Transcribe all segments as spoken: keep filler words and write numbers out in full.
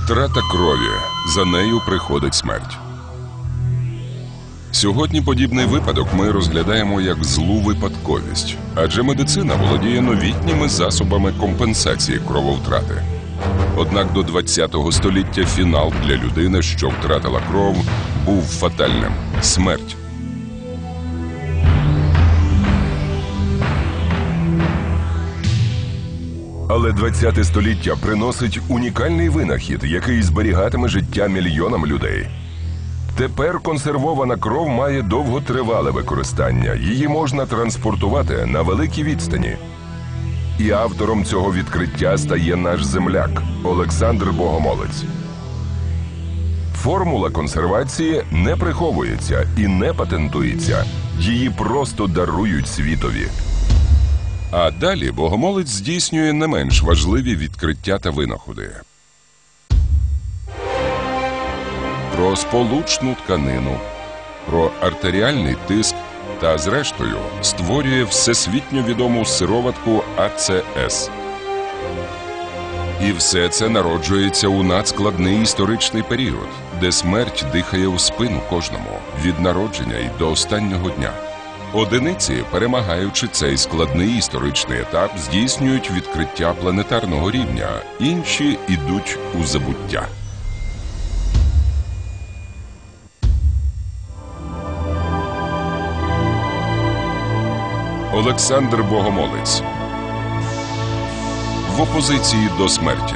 Втрата крові. За нею приходить смерть. Сьогодні подібний випадок ми розглядаємо як злу випадковість, адже медицина володіє новітніми засобами компенсації крововтрати. Однак до ХХого століття фінал для людини, що втратила кров, був фатальним – смерть. Але ХХе століття приносить унікальний винахід, який зберігатиме життя мільйонам людей. Тепер консервована кров має довготривале використання. Її можна транспортувати на великій відстані. І автором цього відкриття стає наш земляк – Олександр Богомолець. Формула консервації не приховується і не патентується. Її просто дарують світові. А далі Богомолець здійснює не менш важливі відкриття та винаходи. Про сполучну тканину, про артеріальний тиск та, зрештою, створює всесвітньо відому сироватку А Це С. І все це народжується у надскладний історичний період, де смерть дихає у спину кожному, від народження і до останнього дня. Одиниці, перемагаючи цей складний історичний етап, здійснюють відкриття планетарного рівня, інші йдуть у забуття. Олександр Богомолець. В опозиції до смерті.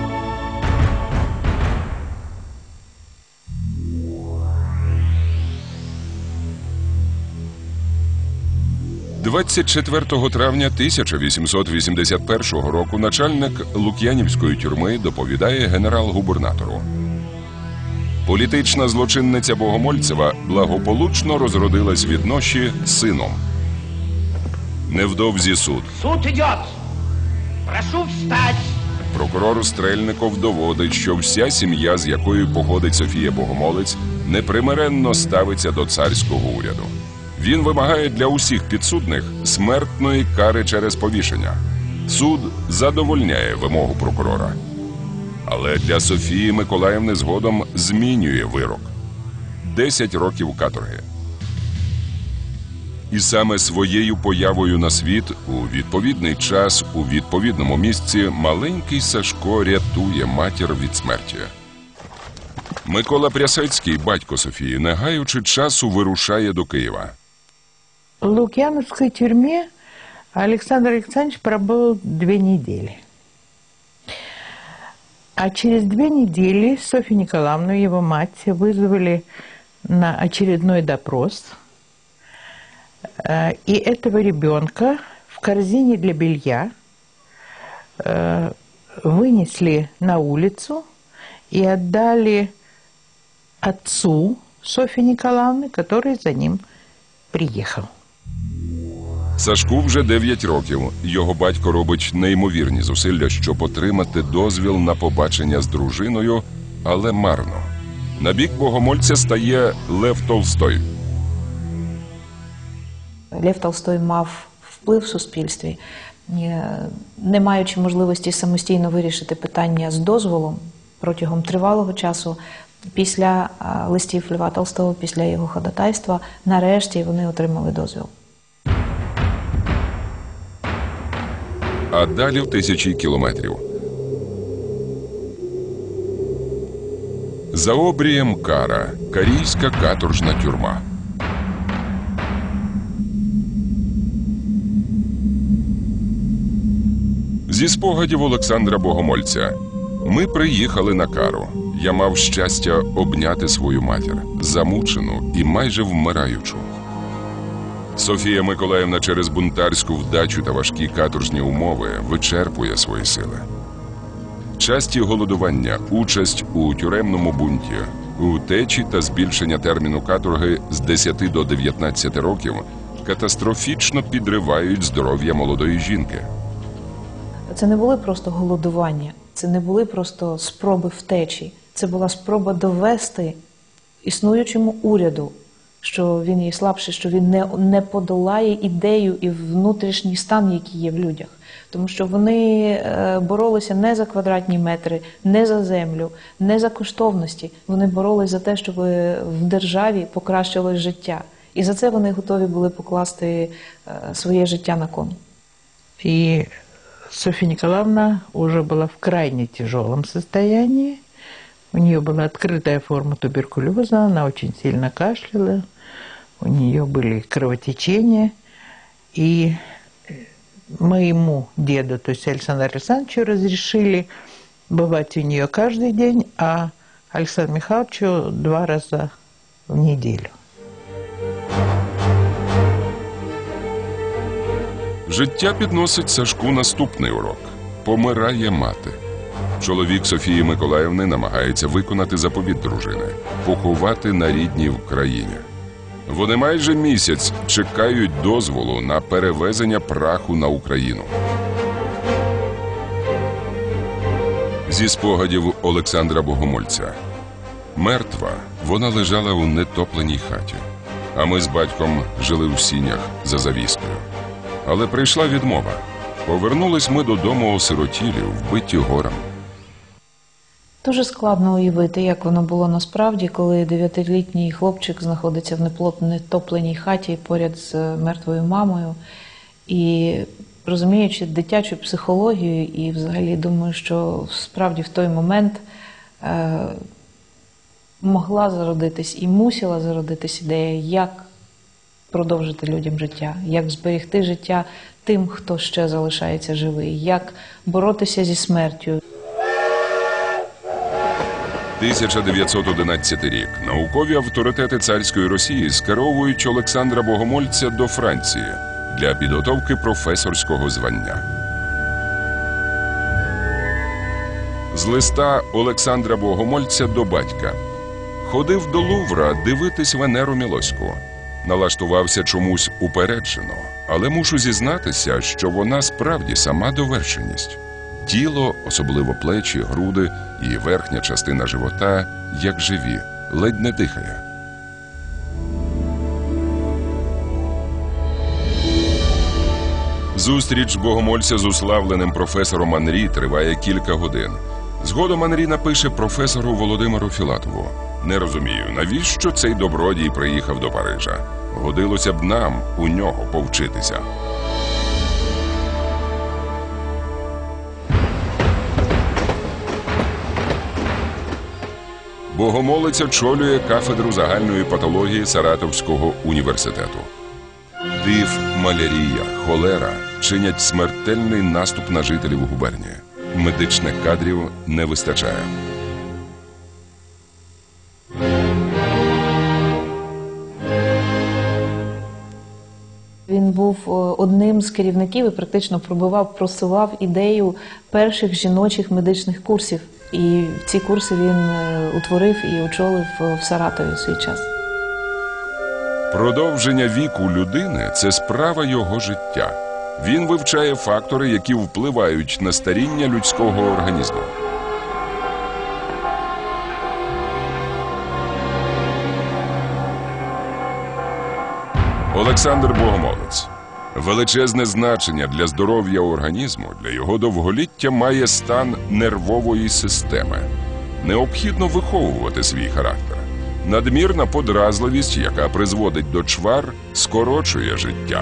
двадцять четвертого травня тисяча вісімсот вісімдесят першого року начальник Лук'янівської тюрми доповідає генерал-губернатору. Політична злочинниця Богомольцева благополучно розродилась від ноші сином. Невдовзі суд. Суд идет! Прошу встать! Прокурор Стрельников доводить, що вся сім'я, з якої походить Софія Богомолець, непримиренно ставиться до царського уряду. Він вимагає для усіх підсудних смертної кари через повішення. Суд задовольняє вимогу прокурора. Але для Софії Миколаївни згодом змінює вирок – десять років каторги. І саме своєю появою на світ у відповідний час, у відповідному місці маленький Сашко рятує матір від смерті. Микола Прясецький, батько Софії, не гаючи часу, вирушає до Києва. В Лукьяновской тюрьме Александр Александрович пробыл две недели. А через две недели Софью Николаевну, его мать, вызвали на очередной допрос. И этого ребенка в корзине для белья вынесли на улицу и отдали отцу Софьи Николаевны, который за ним приїхав. Сашку вже дев'ять років. Його батько робить неймовірні зусилля, щоб отримати дозвіл на побачення з дружиною, але марно. На бік Богомольця стає Лев Толстой. Лев Толстой мав вплив в суспільстві, не маючи можливості самостійно вирішити питання з дозволом протягом тривалого часу. Після листів Льва Толстого, після його ходатайства, нарешті вони отримали дозвіл. А далі в тисячі кілометрів. За обрієм кара. Карійська каторжна тюрма. Зі спогадів Олександра Богомольця. Ми приїхали на кару. Я мав щастя обняти свою матір, замучену і майже вмираючу. Софія Миколаївна через бунтарську вдачу та важкі каторжні умови вичерпує свої сили. Часті голодування, участь у тюремному бунті, утечі та збільшення терміну каторги з десяти до дев'ятнадцяти років катастрофічно підривають здоров'я молодої жінки. Це не були просто голодування, це не були просто спроби втечі. Це була спроба довести існуючому уряду, що він є слабший, що він не, не подолає ідею і внутрішній стан, який є в людях. Тому що вони е, боролися не за квадратні метри, не за землю, не за коштовності. Вони боролися за те, щоб в державі покращилось життя. І за це вони готові були покласти е, своє життя на кон. И Софья Николаевна уже была в крайне тяжелом состоянии. У нее была открытая форма туберкулеза, она очень сильно кашляла, у нее были кровотечения. И моему деду, то есть Александру Александровичу, разрешили бывать у нее каждый день, а Александру Михайловичу два раза в неделю. Життя підносить Сашку наступний урок. Помирає мати. Чоловік Софії Миколаївни намагається виконати заповіт дружини – поховати на рідній країні. Вони майже місяць чекають дозволу на перевезення праху на Україну. Зі спогадів Олександра Богомольця. Мертва вона лежала у нетопленій хаті, а ми з батьком жили у сінях за завіскою. Але прийшла відмова. Повернулись ми додому осиротілі, вбиті горем. Дуже складно уявити, як воно було насправді, коли дев'ятилітній хлопчик знаходиться в нетопленій хаті поряд з мертвою мамою. І розуміючи дитячу психологію, і взагалі думаю, що справді в той момент е, могла зародитись і мусила зародитись ідея, як продовжити людям життя, як зберегти життя тим, хто ще залишається живий, як боротися зі смертю. тисяча дев'ятсот одинадцятий рік. Наукові авторитети царської Росії скеровують Олександра Богомольця до Франції для підготовки професорського звання. З листа Олександра Богомольця до батька. Ходив до Лувра дивитись Венеру Мілоську. Налаштувався чомусь упереджено, але мушу зізнатися, що вона справді сама довершеність. Тіло, особливо плечі, груди і верхня частина живота, як живі, ледь не дихає. Зустріч Богомольця з уславленим професором Анрі триває кілька годин. Згодом Анрі напише професору Володимиру Філатову: «Не розумію, навіщо цей добродій приїхав до Парижа? Годилося б нам у нього повчитися». Богомолець очолює кафедру загальної патології Саратовського університету. Тиф, малярія, холера чинять смертельний наступ на жителів губернії. Медичних кадрів не вистачає. Він був одним з керівників і практично пробивав, просував ідею перших жіночих медичних курсів. І ці курси він утворив і очолив в Саратові в свій час. Продовження віку людини – це справа його життя. Він вивчає фактори, які впливають на старіння людського організму. Олександр Богомолець. Величезне значення для здоров'я організму, для його довголіття має стан нервової системи. Необхідно виховувати свій характер. Надмірна подразливість, яка призводить до чвар, скорочує життя.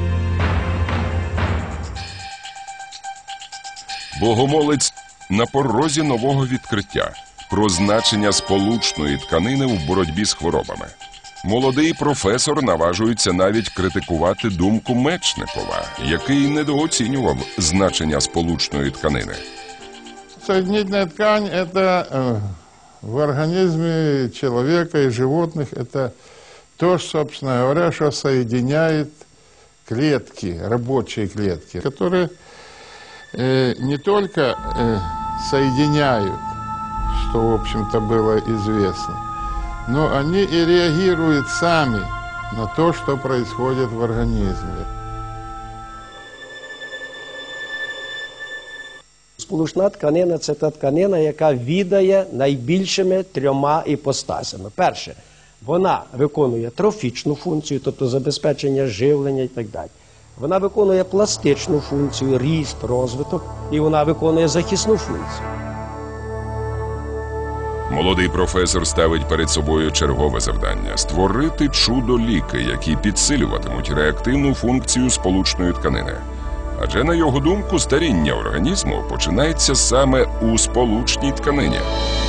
Богомолець на порозі нового відкриття про значення сполучної тканини в боротьбі з хворобами. Молодий професор наважується навіть критикувати думку Мечникова, який недооцінював значення сполучної тканини. Соединительная ткань – это э, в организме человека и животных, это то, собственно говоря, что соединяет клетки, рабочие клетки, которые э, не только э, соединяют, что, в общем-то, было известно, но они и реагируют сами на то, что происходит в организме. Сполучна тканина – це та тканина, яка відає найбільшими трьома іпостасями. Перше, Вона виконує трофічну функцію, тобто забезпечення живлення і так далі. Вона виконує пластичну функцію, ріст, розвиток, і вона виконує захисну функцію. Молодий професор ставить перед собою чергове завдання – створити чудо-ліки, які підсилюватимуть реактивну функцію сполучної тканини. Адже, на його думку, старіння організму починається саме у сполучній тканині.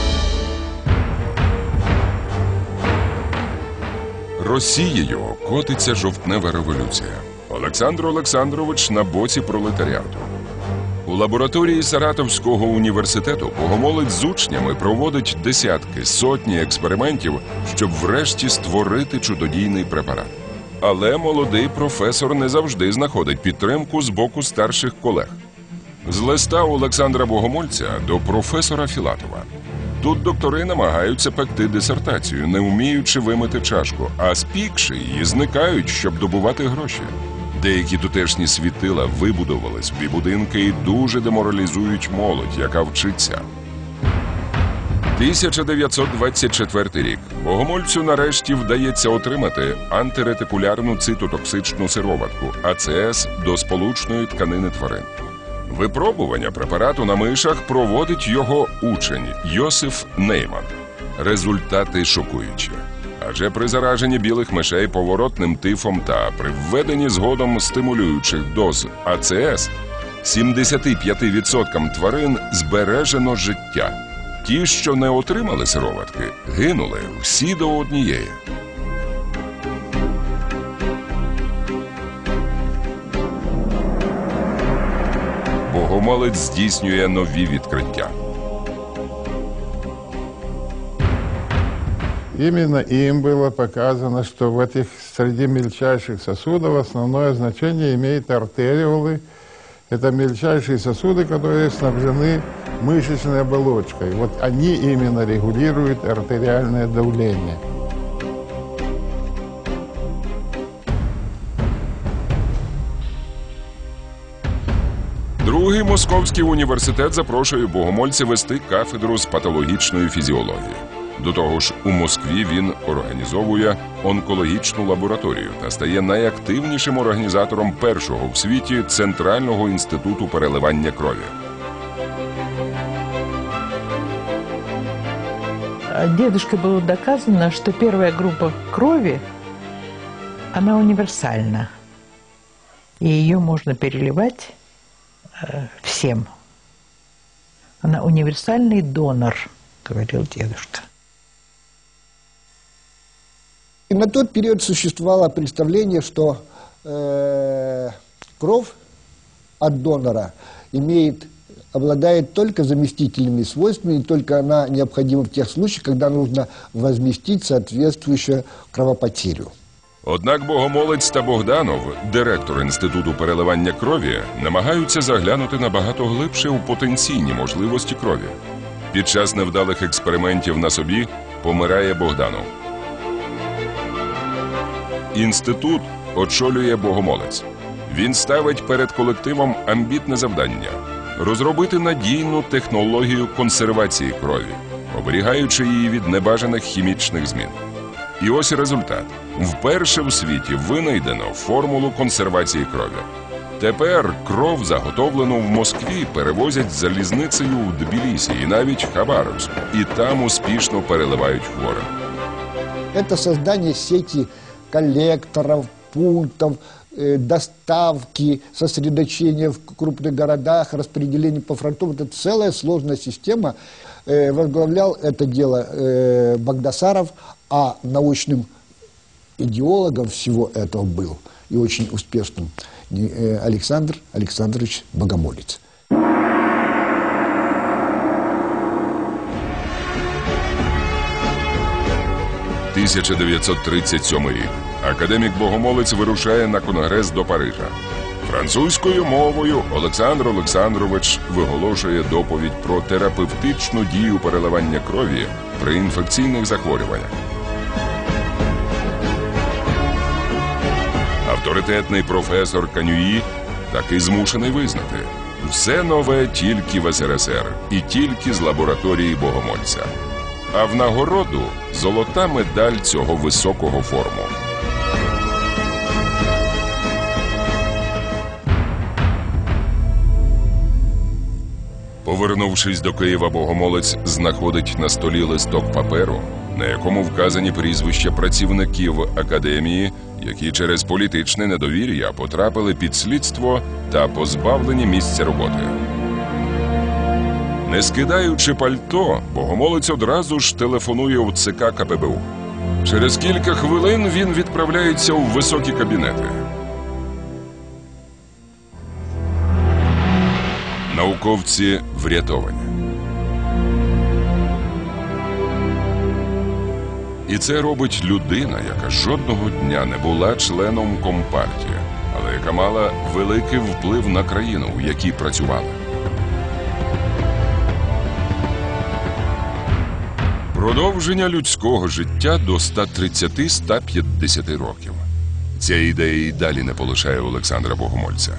Росією котиться жовтнева революція. Олександр Олександрович на боці пролетаріату. У лабораторії Саратовського університету Богомолець з учнями проводить десятки, сотні експериментів, щоб врешті створити чудодійний препарат. Але молодий професор не завжди знаходить підтримку з боку старших колег. З листа Олександра Богомольця до професора Філатова. Тут доктори намагаються пекти дисертацію, не вміючи вимити чашку, а спікши її, зникають, щоб добувати гроші. Деякі тутешні світила вибудували свої будинки і дуже деморалізують молодь, яка вчиться. тисяча дев'ятсот двадцять четвертий рік. Богомольцю нарешті вдається отримати антиретикулярну цитотоксичну сироватку – А Це Ес до сполучної тканини тварин. Випробування препарату на мишах проводить його учень Йосиф Нейман. Результати шокуючі. Адже при зараженні білих мишей поворотним тифом та при введенні згодом стимулюючих доз А Це Ес сімдесят п'ять відсоткам тварин збережено життя. Ті, що не отримали сироватки, гинули всі до однієї. Богомолець здійснює нові відкриття. Именно им было показано, что в этих среди мельчайших сосудов основное значение имеют артериолы. Это мельчайшие сосуды, которые снабжены мышечной оболочкой. Вот они именно регулируют артериальное давление. Другий Московський університет запрошує Богомольця вести кафедру з патологічної фізіології. До того ж, у Москві він організовує онкологічну лабораторію та стає найактивнішим організатором першого в світі Центрального інституту переливання крові. Дедушкой было доказано, что первая группа крови, она универсальна. И ее можно переливать э, всем. Она универсальный донор, говорил дедушка. И на тот период существовало представление, что э, кровь от донора имеет, обладает только заместительными свойствами, и только она необходима в тех случаях, когда нужно возместить соответствующую кровопотерю. Однак Богомолець та Богданов, директор Інституту переливання крові, намагаються заглянути набагато глибше у потенційні можливості крові. Під час невдалих експериментів на собі помирає Богданов. Інститут очолює Богомолець. Він ставить перед колективом амбітне завдання – розробити надійну технологію консервації крові, оберігаючи її від небажаних хімічних змін. І ось результат. Вперше в світі винайдено формулу консервації крові. Тепер кров, заготовлену в Москві, перевозять залізницею в Тбілісі і навіть Хабаровськ. І там успішно переливають хворим. Это создание сети коллекторов, пунктов, э, доставки, сосредоточения в крупных городах, распределение по фронтам. Это целая сложная система. Э, возглавлял это дело э, Багдасаров, а научным идеологом всего этого был и очень успешным э, Александр Александрович Богомолец. тисяча дев'ятсот тридцять сьомий рік. Академік Богомолець вирушає на конгрес до Парижа. Французькою мовою Олександр Олександрович виголошує доповідь про терапевтичну дію переливання крові при інфекційних захворюваннях. Авторитетний професор Канюї таки змушений визнати – все нове тільки в ес ер ес ер і тільки з лабораторії Богомольця. А в нагороду – золота медаль цього високого форуму. Повернувшись до Києва, Богомолець знаходить на столі листок паперу, на якому вказані прізвища працівників академії, які через політичне недовір'я потрапили під слідство та позбавлені місця роботи. Не скидаючи пальто, Богомолець одразу ж телефонує у ЦК Ка Пе Бе У. Через кілька хвилин він відправляється у високі кабінети. Науковці врятовані. І це робить людина, яка жодного дня не була членом Компартії, але яка мала великий вплив на країну, в якій працювала. Продовження людського життя до ста тридцяти - ста п'ятдесяти років. Ця ідея і далі не полишає Олександра Богомольця.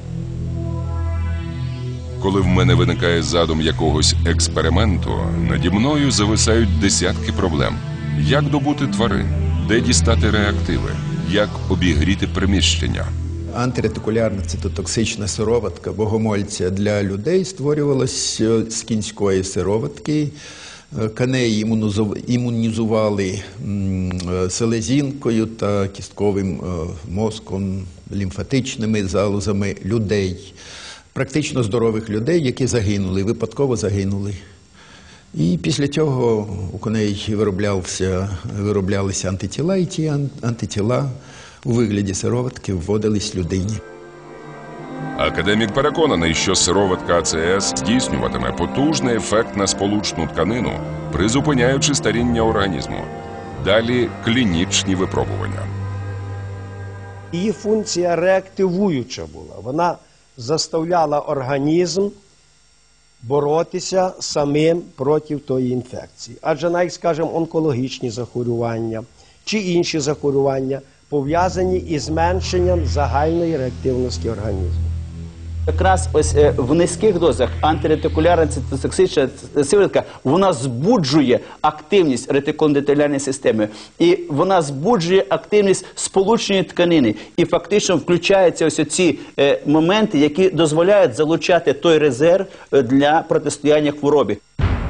Коли в мене виникає задум якогось експерименту, наді мною зависають десятки проблем. Як добути тварин? Де дістати реактиви? Як обігріти приміщення? Антиретикулярна цитотоксична сироватка Богомольця для людей створювалася з кінської сироватки. Коней імунізували селезінкою та кістковим мозком, лімфатичними залозами людей. Практично здорових людей, які загинули, випадково загинули. І після цього у коней вироблялися, вироблялися антитіла, і ті антитіла у вигляді сироватки вводились людині. Академік переконаний, що сироватка А Це Ес здійснюватиме потужний ефект на сполучну тканину, призупиняючи старіння організму. Далі клінічні випробування. Її функція реактивуюча була. Вона заставляла організм боротися самим проти тої інфекції. Адже навіть, скажімо, онкологічні захворювання чи інші захворювання пов'язані із зменшенням загальної реактивності організму. Якраз ось в низьких дозах антиретикулярна цитотоксична сироватка, вона збуджує активність ретикулоендотеліальної системи. І вона збуджує активність сполучної тканини. І фактично включаються ось ці е, моменти, які дозволяють залучати той резерв для протистояння хворобі.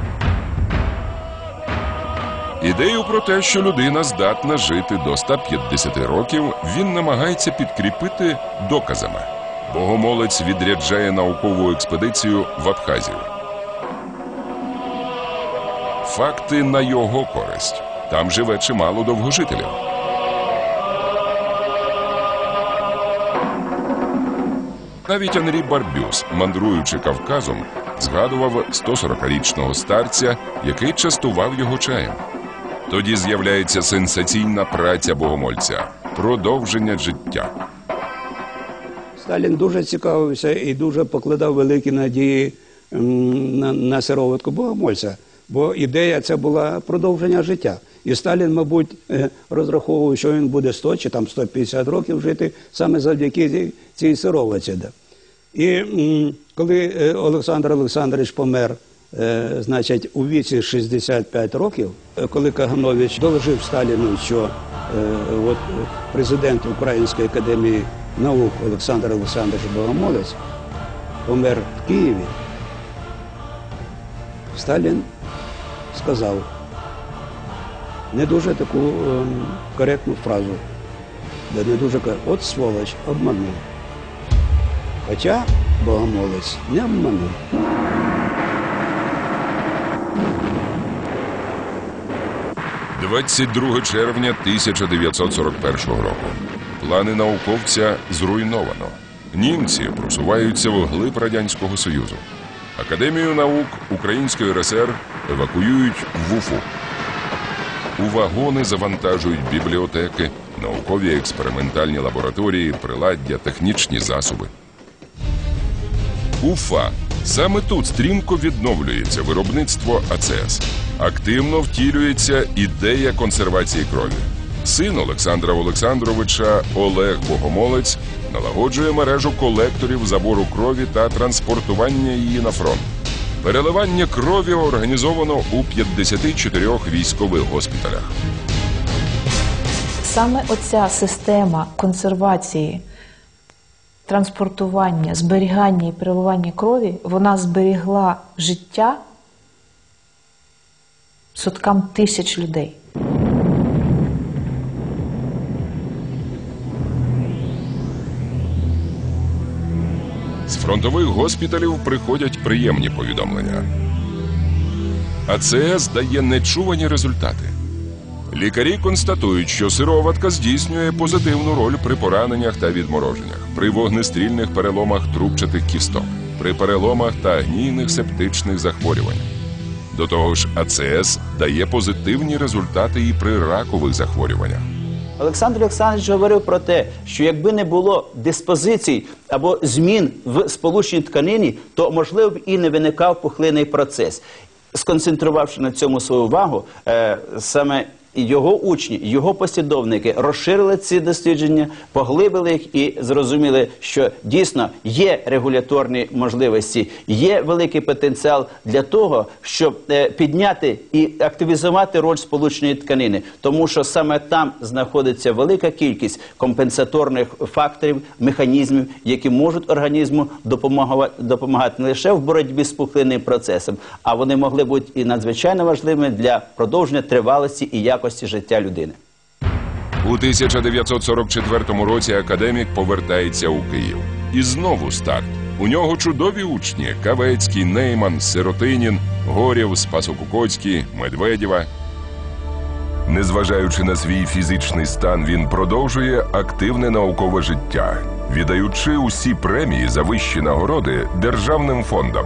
Ідею про те, що людина здатна жити до ста п'ятдесяти років, він намагається підкріпити доказами. Богомолець відряджає наукову експедицію в Абхазію. Факти на його користь. Там живе чимало довгожителів. Навіть Анрі Барбюс, мандруючи Кавказом, згадував сто сорокарічного старця, який частував його чаєм. Тоді з'являється сенсаційна праця Богомольця – «Продовження життя». Сталін дуже цікавився і дуже покладав великі надії на, на сироватку Богомольця, бо ідея це була продовження життя. І Сталін, мабуть, розраховував, що він буде сто чи там сто п'ятдесят років жити саме завдяки цій сироватці. І коли Олександр Олександрович помер, значить, у віці шістдесят п'ять років, коли Каганович доложив Сталіну, що от, президент Української академії наук Олександр Олександрович Богомолець помер в Києві, Сталін сказав не дуже таку е, коректну фразу, де не дуже коректну: от сволоч, обманув. Хоча Богомолець не обманув. двадцять другого червня тисяча дев'ятсот сорок першого року. Плани науковця зруйновано. Німці просуваються вглиб Радянського Союзу. Академію наук Української Ер Ес Ер евакуюють в Уфу. У вагони завантажують бібліотеки, наукові експериментальні лабораторії, приладдя, технічні засоби. Уфа. Саме тут стрімко відновлюється виробництво А Це Ес. Активно втілюється ідея консервації крові. Син Олександра Олександровича Олег Богомолець налагоджує мережу колекторів забору крові та транспортування її на фронт. Переливання крові організовано у п'ятдесяти чотирьох військових госпіталях. Саме оця система консервації, транспортування, зберігання і переливання крові, вона зберігла життя соткам тисяч людей. З фронтових госпіталів приходять приємні повідомлення. АЦС дає нечувані результати. Лікарі констатують, що сироватка здійснює позитивну роль при пораненнях та відмороженнях, при вогнестрільних переломах трубчатих кісток, при переломах та гнійних септичних захворюваннях. До того ж, АЦС дає позитивні результати і при ракових захворюваннях. Олександр Олександрович говорив про те, що якби не було диспозицій або змін в сполучній тканині, то, можливо, б і не виникав пухлинний процес. Сконцентрувавши на цьому свою увагу, е, саме його учні, його послідовники розширили ці дослідження, поглибили їх і зрозуміли, що дійсно є регуляторні можливості, є великий потенціал для того, щоб е, підняти і активізувати роль сполучної тканини. Тому що саме там знаходиться велика кількість компенсаторних факторів, механізмів, які можуть організму допомагати, допомагати не лише в боротьбі з пухлинним процесом, а вони могли бути і надзвичайно важливими для продовження тривалості і якості життя людини. У тисяча дев'ятсот сорок четвертому році академік повертається у Київ. І знову старт. У нього чудові учні – Кавецький, Нейман, Сиротинін, Горєв, Спасо-Кукоцький, Медведєва. Незважаючи на свій фізичний стан, він продовжує активне наукове життя, віддаючи усі премії за вищі нагороди державним фондам.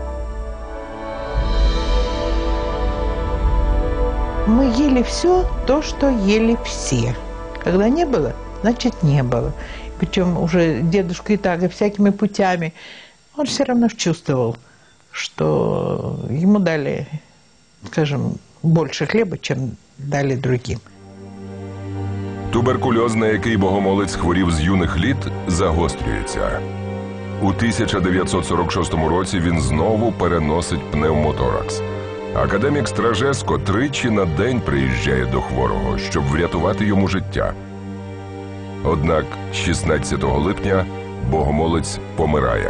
Мы ели все то, что ели все. Когда не было, значит не было. Причем уже дедушка и так, и всякими путями, он все равно чувствовал, что ему дали, скажем, больше хлеба, чем дали другим. Туберкульоз, на який Богомолець хворів з юних літ, загострюється. У тисяча дев'ятсот сорок шостому році він знову переносить пневмоторакс. Академік Стражеско тричі на день приїжджає до хворого, щоб врятувати йому життя. Однак шістнадцятого липня Богомолець помирає.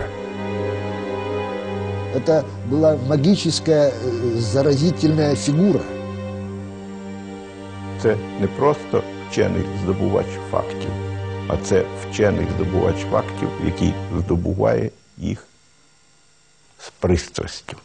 Это была магическая, заразительная фигура. Це не просто вчений здобувач фактів, а це вчений здобувач фактів, який здобуває їх з пристрастю.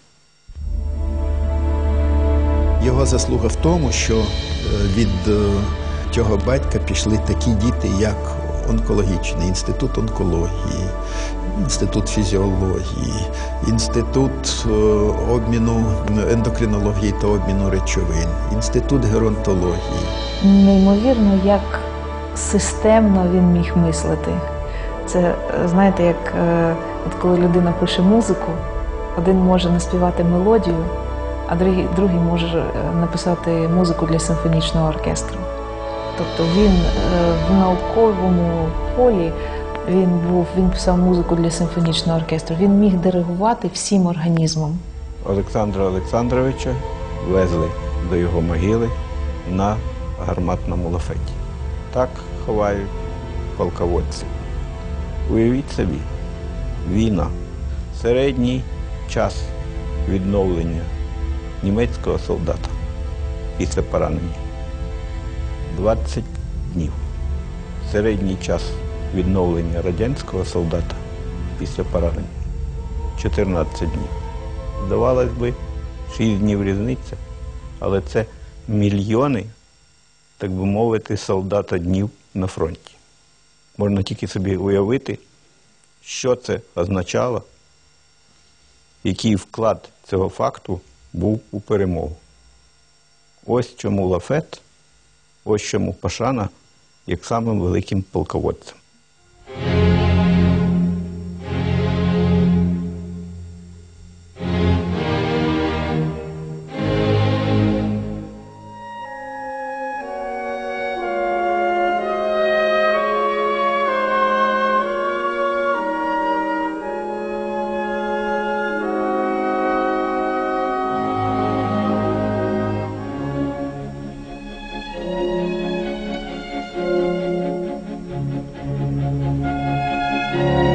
Його заслуга в тому, що від цього батька пішли такі діти, як онкологічний інститут онкології, інститут фізіології, інститут обміну ендокринології та обміну речовин, інститут геронтології. Неймовірно, як системно він міг мислити. Це, знаєте, як от коли людина пише музику, один може наспівати мелодію, а другий, другий може написати музику для симфонічного оркестру. Тобто він в науковому полі, він був, він писав музику для симфонічного оркестру, він міг диригувати всім організмом. Олександра Олександровича везли до його могили на гарматному лафеті. Так ховають полководців. Уявіть собі, війна, середній час відновлення німецького солдата після поранення двадцять днів. Середній час відновлення радянського солдата після поранення чотирнадцять днів. Здавалось би, шість днів різниця, але це мільйони, так би мовити, солдата днів на фронті. Можна тільки собі уявити, що це означало, який вклад цього факту був у перемогу. Ось чому лафет, ось чому пошана як самим великим полководцем. Thank you.